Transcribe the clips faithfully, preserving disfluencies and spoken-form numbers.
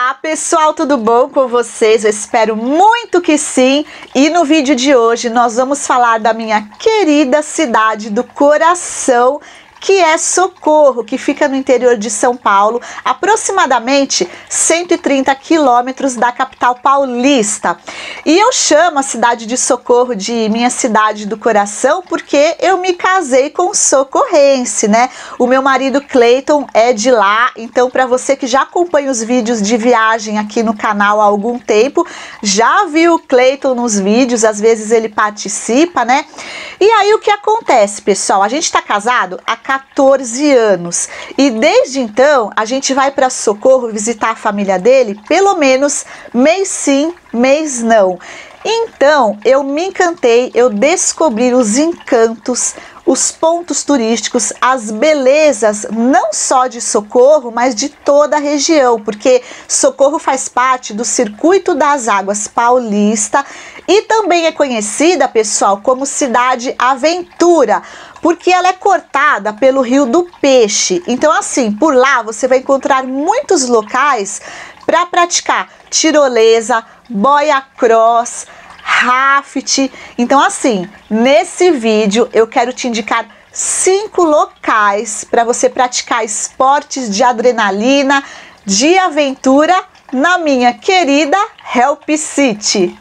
Olá pessoal, tudo bom com vocês? Eu espero muito que sim. E no vídeo de hoje nós vamos falar da minha querida cidade do coração, que é Socorro, que fica no interior de São Paulo, aproximadamente cento e trinta quilômetros da capital paulista. E eu chamo a cidade de Socorro de minha cidade do coração porque eu me casei com um socorrense, né? O meu marido Cleiton é de lá, então para você que já acompanha os vídeos de viagem aqui no canal há algum tempo, já viu o Cleiton nos vídeos, às vezes ele participa, né? E aí o que acontece, pessoal? A gente tá casado há quatorze anos e desde então a gente vai para Socorro visitar a família dele pelo menos mês sim, mês não. Então eu me encantei, eu descobri os encantos, os pontos turísticos, as belezas não só de Socorro, mas de toda a região, porque Socorro faz parte do Circuito das Águas Paulista e também é conhecida, pessoal, como Cidade Aventura, porque ela é cortada pelo Rio do Peixe. Então assim, por lá você vai encontrar muitos locais para praticar tirolesa, boia cross, raft. Então assim, nesse vídeo eu quero te indicar cinco locais para você praticar esportes de adrenalina, de aventura na minha querida Help City.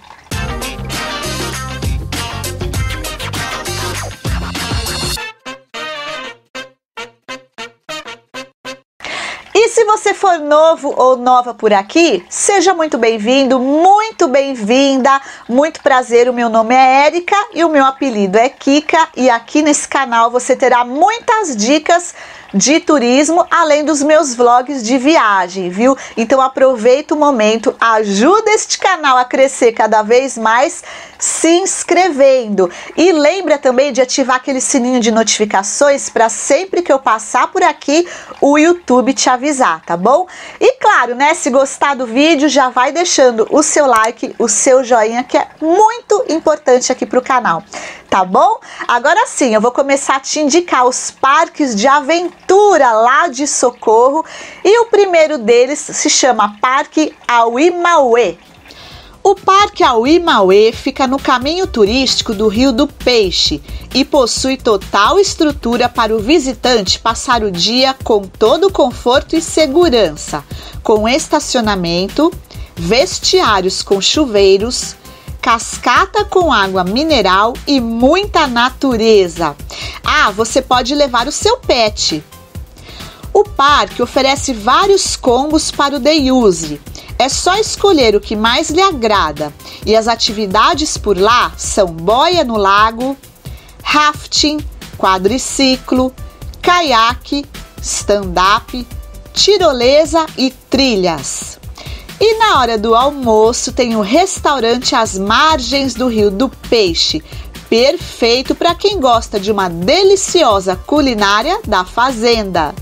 E se você for novo ou nova por aqui, seja muito bem-vindo, muito bem-vinda, muito prazer, o meu nome é Érica e o meu apelido é Kika e aqui nesse canal você terá muitas dicas de turismo, além dos meus vlogs de viagem, viu? Então aproveita o momento, ajuda este canal a crescer cada vez mais se inscrevendo e lembra também de ativar aquele sininho de notificações para sempre que eu passar por aqui o YouTube te avisar, tá bom? E claro, né, se gostar do vídeo já vai deixando o seu like, o seu joinha, que é muito importante aqui pro canal, tá bom? Agora sim, eu vou começar a te indicar os parques de aventura lá de Socorro e o primeiro deles se chama Parque Auimauê. O Parque Auimauê fica no caminho turístico do Rio do Peixe e possui total estrutura para o visitante passar o dia com todo o conforto e segurança, com estacionamento, vestiários com chuveiros, cascata com água mineral e muita natureza. Ah, você pode levar o seu pet. O parque oferece vários combos para o day use. É só escolher o que mais lhe agrada. E as atividades por lá são boia no lago, rafting, quadriciclo, caiaque, stand-up, tirolesa e trilhas. E na hora do almoço tem o restaurante às margens do Rio do Peixe, perfeito para quem gosta de uma deliciosa culinária da fazenda.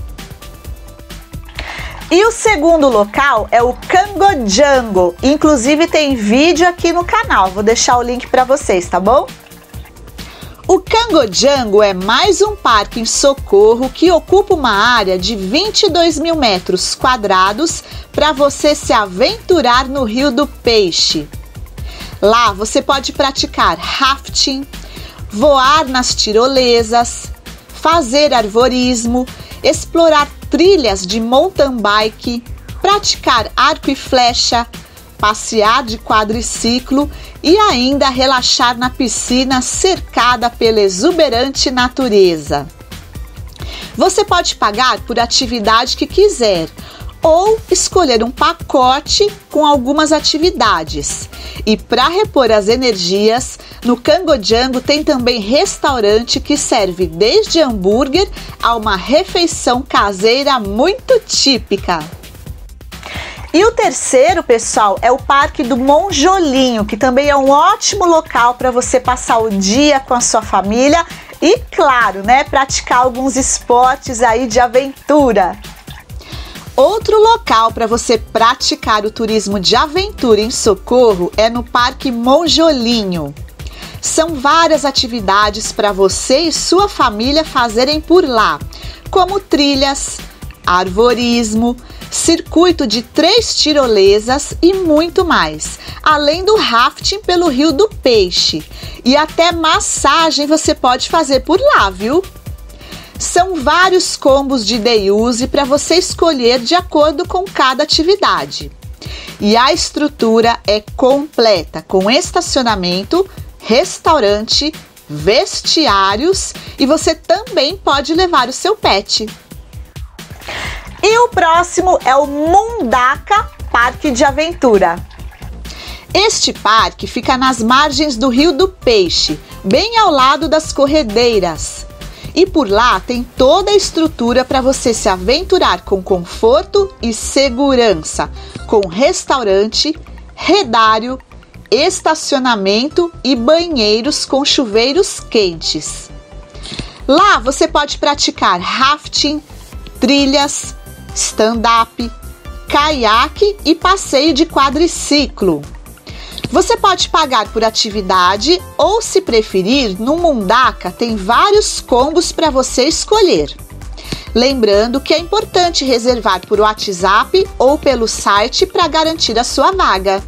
E o segundo local é o Cangojango, inclusive tem vídeo aqui no canal, vou deixar o link para vocês, tá bom? O Cangojango é mais um parque em Socorro que ocupa uma área de vinte e dois mil metros quadrados para você se aventurar no Rio do Peixe. Lá você pode praticar rafting, voar nas tirolesas, fazer arvorismo, explorar trilhas de mountain bike, praticar arco e flecha, passear de quadriciclo e ainda relaxar na piscina cercada pela exuberante natureza. Você pode pagar por atividade que quiser ou escolher um pacote com algumas atividades. E para repor as energias, no Cangojango tem também restaurante que serve desde hambúrguer a uma refeição caseira muito típica. E o terceiro, pessoal, é o Parque do Monjolinho, que também é um ótimo local para você passar o dia com a sua família e, claro, né, praticar alguns esportes aí de aventura. Outro local para você praticar o turismo de aventura em Socorro é no Parque Monjolinho. São várias atividades para você e sua família fazerem por lá, como trilhas, arvorismo, circuito de três tirolesas e muito mais, além do rafting pelo Rio do Peixe. E até massagem você pode fazer por lá, viu? São vários combos de day use para você escolher de acordo com cada atividade. E a estrutura é completa, com estacionamento, restaurante, vestiários, e você também pode levar o seu pet. E o próximo é o Mundaka Parque de Aventura. Este parque fica nas margens do Rio do Peixe, bem ao lado das corredeiras. E por lá tem toda a estrutura para você se aventurar com conforto e segurança, com restaurante, redário, estacionamento e banheiros com chuveiros quentes. Lá você pode praticar rafting, trilhas, stand-up, caiaque e passeio de quadriciclo. Você pode pagar por atividade ou, se preferir, no Mundaka tem vários combos para você escolher. Lembrando que é importante reservar por WhatsApp ou pelo site para garantir a sua vaga.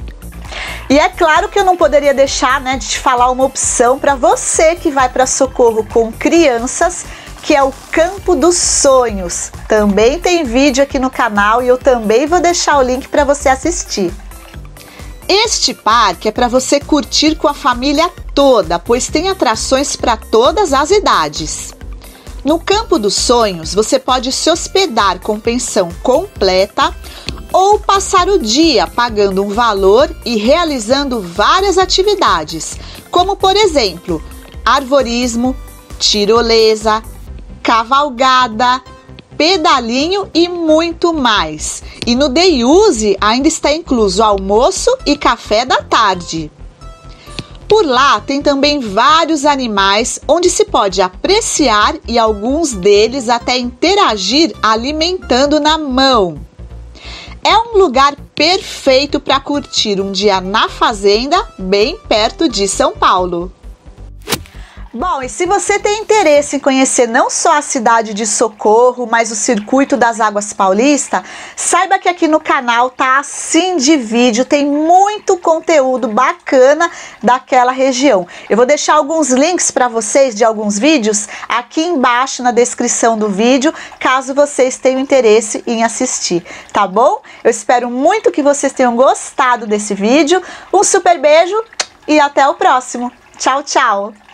E é claro que eu não poderia deixar, né, de te falar uma opção para você que vai para Socorro com crianças, que é o Campo dos Sonhos. Também tem vídeo aqui no canal e eu também vou deixar o link para você assistir. Este parque é para você curtir com a família toda, pois tem atrações para todas as idades. No Campo dos Sonhos, você pode se hospedar com pensão completa ou passar o dia pagando um valor e realizando várias atividades, como por exemplo, arvorismo, tirolesa, cavalgada, pedalinho e muito mais. E no day use ainda está incluso almoço e café da tarde. Por lá tem também vários animais onde se pode apreciar e alguns deles até interagir alimentando na mão. É um lugar perfeito para curtir um dia na fazenda, bem perto de São Paulo. Bom, e se você tem interesse em conhecer não só a cidade de Socorro, mas o Circuito das Águas Paulista, saiba que aqui no canal tá assim de vídeo, tem muito conteúdo bacana daquela região. Eu vou deixar alguns links para vocês de alguns vídeos aqui embaixo na descrição do vídeo, caso vocês tenham interesse em assistir, tá bom? Eu espero muito que vocês tenham gostado desse vídeo. Um super beijo e até o próximo. Tchau, tchau!